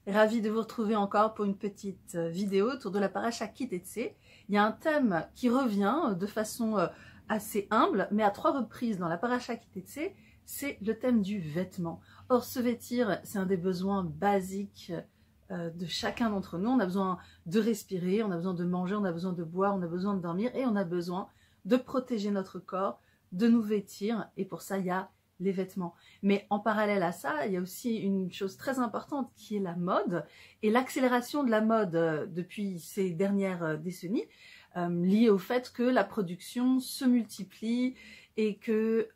Ravie de vous retrouver encore pour une petite vidéo autour de la paracha Ki-Tetsé. Il y a un thème qui revient de façon assez humble, mais à 3 reprises dans la paracha Ki-Tetsé, c'est le thème du vêtement. Or, se vêtir, c'est un des besoins basiques de chacun d'entre nous. On a besoin de respirer, on a besoin de manger, on a besoin de boire, on a besoin de dormir et on a besoin de protéger notre corps, de nous vêtir. Et pour ça, il y a les vêtements. Mais en parallèle à ça, il y a aussi une chose très importante qui est la mode et l'accélération de la mode depuis ces dernières décennies, liée au fait que la production se multiplie et que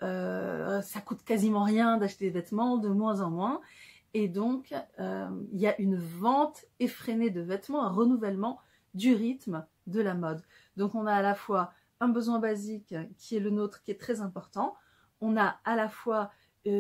ça coûte quasiment rien d'acheter des vêtements, de moins en moins. Et donc, il y a une vente effrénée de vêtements, un renouvellement du rythme de la mode. Donc, on a à la fois un besoin basique qui est le nôtre, qui est très important. On a à la fois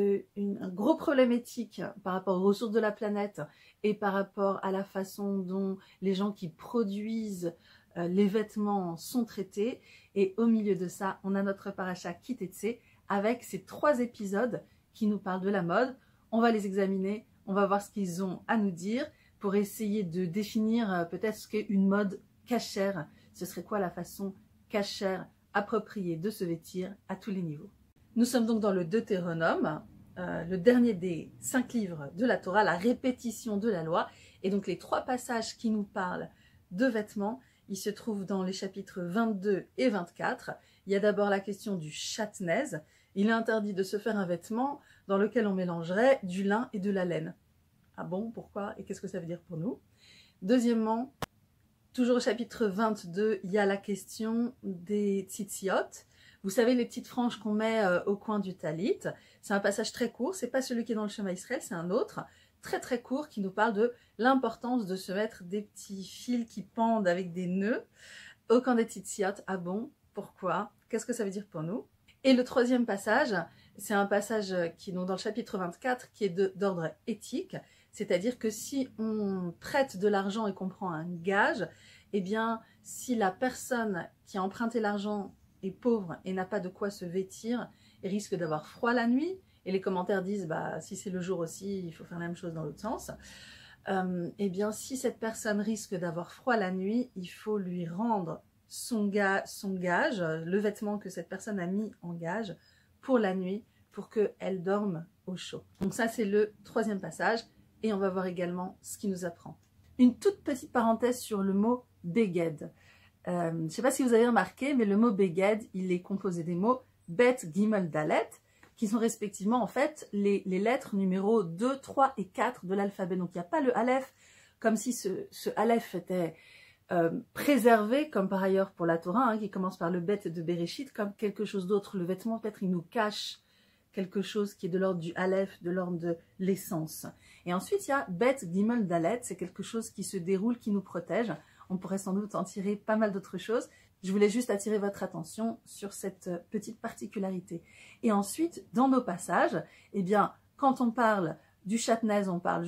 un gros problème éthique par rapport aux ressources de la planète et par rapport à la façon dont les gens qui produisent les vêtements sont traités. Et au milieu de ça, on a notre paracha Ki-Tetsé avec ces 3 épisodes qui nous parlent de la mode. On va les examiner, on va voir ce qu'ils ont à nous dire pour essayer de définir peut-être ce qu'est une mode cachère. Ce serait quoi la façon cachère appropriée de se vêtir à tous les niveaux. Nous sommes donc dans le Deutéronome, le dernier des 5 livres de la Torah, la répétition de la loi. Et donc les 3 passages qui nous parlent de vêtements, ils se trouvent dans les chapitres 22 et 24. Il y a d'abord la question du chatnez. Il est interdit de se faire un vêtement dans lequel on mélangerait du lin et de la laine. Ah bon, pourquoi et qu'est-ce que ça veut dire pour nous? Deuxièmement, toujours au chapitre 22, il y a la question des tzitziot. Vous savez, les petites franges qu'on met au coin du talit. C'est un passage très court, c'est pas celui qui est dans le Shema Israël, c'est un autre, très très court, qui nous parle de l'importance de se mettre des petits fils qui pendent avec des nœuds au coin des tzitziot. Ah bon, pourquoi? Qu'est-ce que ça veut dire pour nous? Et le 3e passage, c'est un passage qui est donc dans le chapitre 24, qui est d'ordre éthique, c'est-à-dire que si on prête de l'argent et qu'on prend un gage, eh bien, si la personne qui a emprunté l'argent est pauvre et n'a pas de quoi se vêtir et risque d'avoir froid la nuit, et les commentaires disent bah si c'est le jour aussi, il faut faire la même chose dans l'autre sens, eh bien si cette personne risque d'avoir froid la nuit, il faut lui rendre son gage, le vêtement que cette personne a mis en gage pour la nuit, pour qu'elle dorme au chaud. Donc ça c'est le 3e passage, et on va voir également ce qu'il nous apprend. Une toute petite parenthèse sur le mot beged. Je ne sais pas si vous avez remarqué, mais le mot beged, il est composé des mots bet, gimel, dalet, qui sont respectivement en fait les lettres numéros 2, 3 et 4 de l'alphabet. Donc il n'y a pas le aleph, comme si ce aleph était préservé, comme par ailleurs pour la Torah, hein, qui commence par le bet de Bereshit, comme quelque chose d'autre. Le vêtement, peut-être, il nous cache quelque chose qui est de l'ordre du aleph, de l'ordre de l'essence. Et ensuite, il y a bet, gimel, dalet, c'est quelque chose qui se déroule, qui nous protège. On pourrait sans doute en tirer pas mal d'autres choses. Je voulais juste attirer votre attention sur cette petite particularité. Et ensuite, dans nos passages, eh bien, quand on parle du chatnez,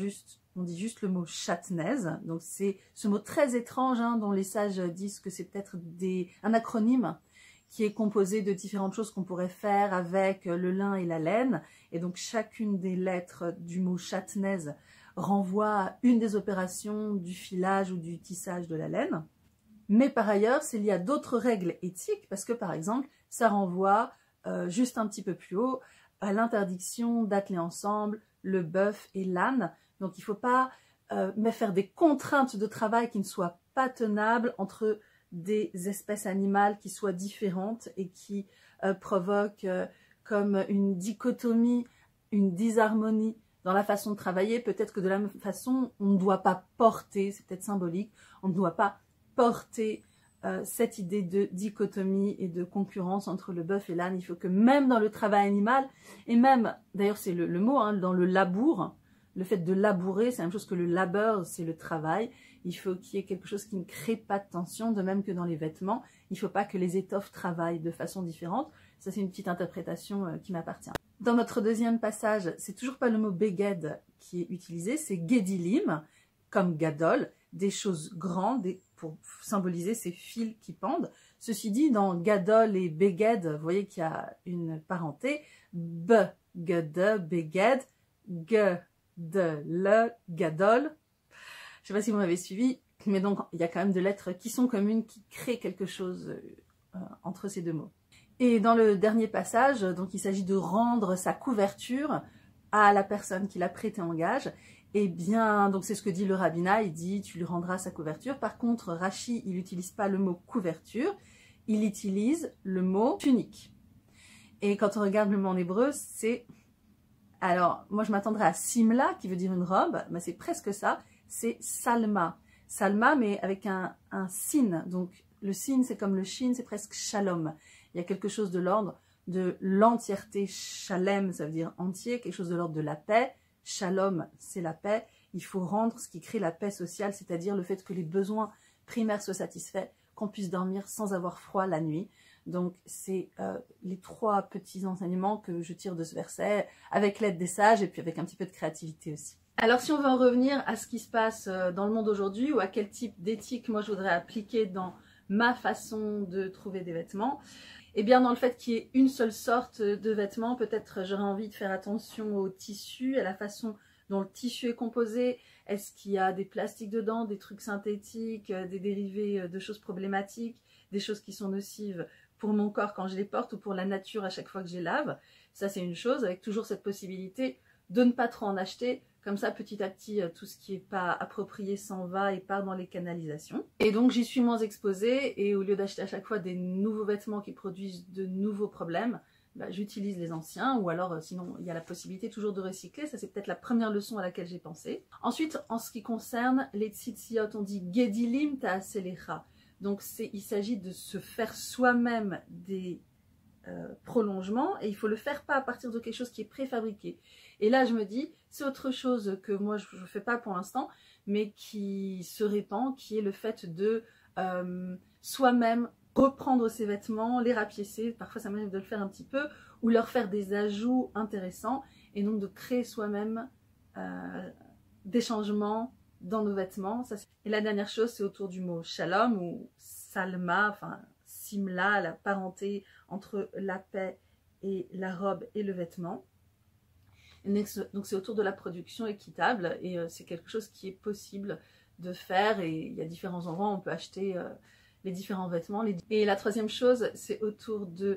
on dit juste le mot chatnez. Donc c'est ce mot très étrange, hein, dont les sages disent que c'est peut-être un acronyme qui est composé de différentes choses qu'on pourrait faire avec le lin et la laine. Et donc chacune des lettres du mot chatnez renvoie à une des opérations du filage ou du tissage de la laine. Mais par ailleurs, il y a d'autres règles éthiques, parce que par exemple, ça renvoie juste un petit peu plus haut à l'interdiction d'atteler ensemble le bœuf et l'âne. Donc il ne faut pas faire des contraintes de travail qui ne soient pas tenables entre des espèces animales qui soient différentes et qui provoquent comme une dichotomie, une disharmonie dans la façon de travailler. Peut-être que de la même façon, on ne doit pas porter, c'est peut-être symbolique, on ne doit pas porter cette idée de dichotomie et de concurrence entre le bœuf et l'âne. Il faut que même dans le travail animal, et même, d'ailleurs c'est le mot, hein, dans le labour, le fait de labourer, c'est la même chose que le labeur, c'est le travail. Il faut qu'il y ait quelque chose qui ne crée pas de tension, de même que dans les vêtements. Il ne faut pas que les étoffes travaillent de façon différente. Ça, c'est une petite interprétation qui m'appartient. Dans notre 2e passage, c'est toujours pas le mot beged qui est utilisé, c'est gedilim, comme gadol, des choses grandes, pour symboliser ces fils qui pendent. Ceci dit, dans gadol et beged, vous voyez qu'il y a une parenté, beged, beged, de le gadol. Je sais pas si vous m'avez suivi, mais donc il y a quand même 2 lettres qui sont communes, qui créent quelque chose entre ces 2 mots. Et dans le dernier passage, donc il s'agit de rendre sa couverture à la personne qui l'a prêté en gage. Eh bien, donc c'est ce que dit le rabbinat, il dit tu lui rendras sa couverture. Par contre, Rashi, il n'utilise pas le mot couverture, il utilise le mot tunique. Et quand on regarde le mot en hébreu, c'est... Alors, moi je m'attendrais à simla, qui veut dire une robe, mais c'est presque ça, c'est salma. Salma, mais avec un sin. Donc le sin, c'est comme le shin, c'est presque shalom. Il y a quelque chose de l'ordre de l'entièreté, shalem, ça veut dire entier, quelque chose de l'ordre de la paix. Shalom, c'est la paix. Il faut rendre ce qui crée la paix sociale, c'est-à-dire le fait que les besoins primaires soient satisfaits, qu'on puisse dormir sans avoir froid la nuit. Donc, c'est les 3 petits enseignements que je tire de ce verset, avec l'aide des sages et puis avec un petit peu de créativité aussi. Alors, si on veut en revenir à ce qui se passe dans le monde aujourd'hui, ou à quel type d'éthique moi je voudrais appliquer dans ma façon de trouver des vêtements, eh bien, dans le fait qu'il y ait une seule sorte de vêtements, peut-être j'aurais envie de faire attention au tissu, à la façon dont le tissu est composé. Est-ce qu'il y a des plastiques dedans, des trucs synthétiques, des dérivés de choses problématiques, des choses qui sont nocives pour mon corps quand je les porte ou pour la nature à chaque fois que je les lave. Ça, c'est une chose, avec toujours cette possibilité de ne pas trop en acheter. Comme ça, petit à petit, tout ce qui n'est pas approprié s'en va et part dans les canalisations. Et donc, j'y suis moins exposée. Et au lieu d'acheter à chaque fois des nouveaux vêtements qui produisent de nouveaux problèmes, bah, j'utilise les anciens. Ou alors, sinon, il y a la possibilité toujours de recycler. Ça, c'est peut-être la première leçon à laquelle j'ai pensé. Ensuite, en ce qui concerne les tzitzit, on dit « gedilim ta'aselecha ». Donc, il s'agit de se faire soi-même des prolongements. Et il faut le faire pas à partir de quelque chose qui est préfabriqué. Et là, je me dis, c'est autre chose que moi, je ne fais pas pour l'instant, mais qui se répand, qui est le fait de soi-même reprendre ses vêtements, les rapiécer, parfois ça m'arrive de le faire un petit peu, ou leur faire des ajouts intéressants, et donc de créer soi-même des changements dans nos vêtements. Et la dernière chose, c'est autour du mot shalom, ou salma, enfin simla, la parenté entre la paix et la robe et le vêtement. Donc c'est autour de la production équitable et c'est quelque chose qui est possible de faire et il y a différents endroits où on peut acheter les différents vêtements. Et la troisième chose, c'est autour de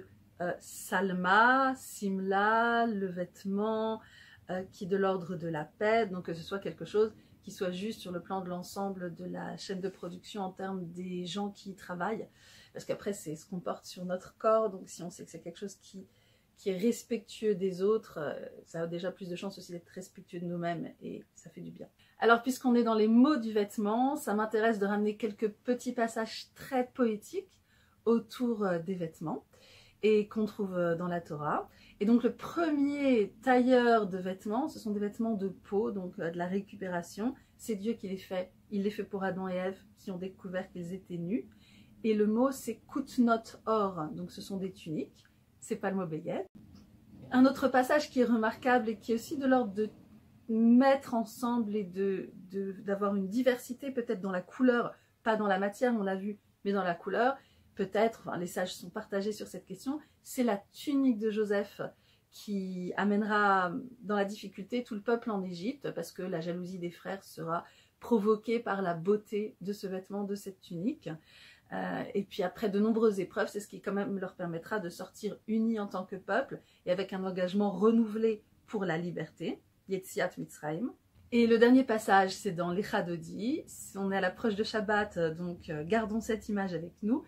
salma, simla, le vêtement qui est de l'ordre de la paix, donc que ce soit quelque chose qui soit juste sur le plan de l'ensemble de la chaîne de production en termes des gens qui y travaillent, parce qu'après c'est ce qu'on porte sur notre corps, donc si on sait que c'est quelque chose qui est respectueux des autres, ça a déjà plus de chances aussi d'être respectueux de nous-mêmes et ça fait du bien. Alors puisqu'on est dans les mots du vêtement, ça m'intéresse de ramener quelques petits passages très poétiques autour des vêtements et qu'on trouve dans la Torah. Et donc le premier tailleur de vêtements, ce sont des vêtements de peau, donc de la récupération. C'est Dieu qui les fait. Il les fait pour Adam et Ève qui ont découvert qu'ils étaient nus. Et le mot c'est kutnot or, donc ce sont des tuniques. C'est pas le mot béguet. Un autre passage qui est remarquable et qui est aussi de l'ordre de mettre ensemble et d'avoir une diversité peut-être dans la couleur, pas dans la matière, on l'a vu, mais dans la couleur. Peut-être, enfin, les sages sont partagés sur cette question, c'est la tunique de Joseph qui amènera dans la difficulté tout le peuple en Égypte parce que la jalousie des frères sera provoquée par la beauté de ce vêtement, de cette tunique. Et puis après de nombreuses épreuves, c'est ce qui quand même leur permettra de sortir unis en tant que peuple et avec un engagement renouvelé pour la liberté, Yetziat Mitzrayim. Et le dernier passage, c'est dans l'Echa Dodi. On est à l'approche de Shabbat, donc gardons cette image avec nous.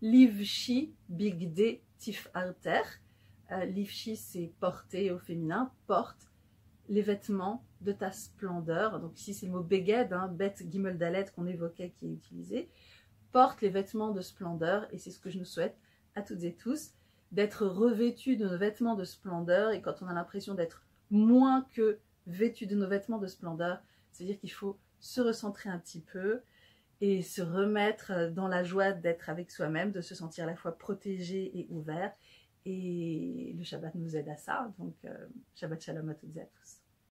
Livshi bigde tifarter. Livshi, c'est porter au féminin, porte les vêtements de ta splendeur. Donc ici, c'est le mot beged, bet gimel dalet qu'on évoquait qui est utilisé. Porte les vêtements de splendeur et c'est ce que je nous souhaite à toutes et tous, d'être revêtus de nos vêtements de splendeur. Et quand on a l'impression d'être moins que vêtus de nos vêtements de splendeur, c'est-à-dire qu'il faut se recentrer un petit peu et se remettre dans la joie d'être avec soi-même, de se sentir à la fois protégé et ouvert. Et le Shabbat nous aide à ça, donc Shabbat Shalom à toutes et à tous.